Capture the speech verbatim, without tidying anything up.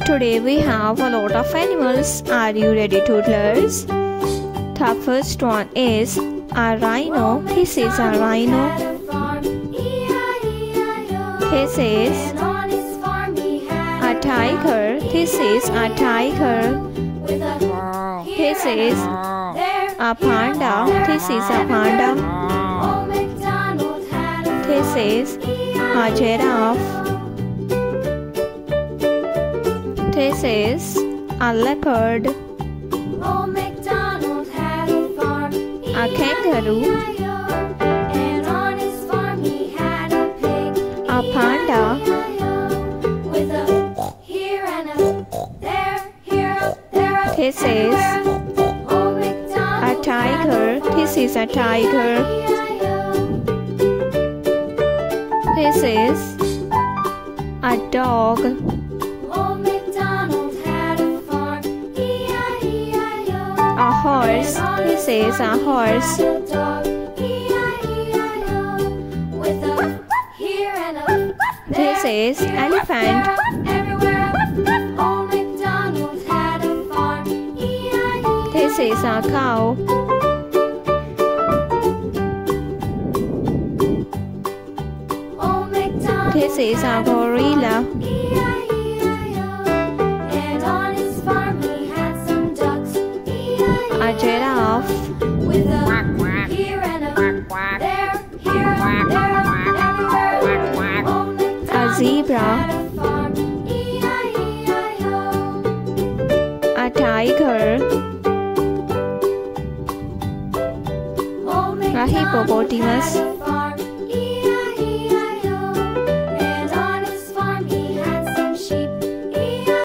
Today we have a lot of animals. Are you ready, toddlers? The first one is a rhino. This is a rhino. This is a tiger. This is a tiger. This is a panda. This is a panda. This is a giraffe. This is a leopard. A kangaroo. A panda. This is a tiger. This is a tiger. This is a dog. A horse. This is a horse. This is elephant. This is a cow. This is a gorilla. A giraffe. A zebra. A tiger. A hippopotamus.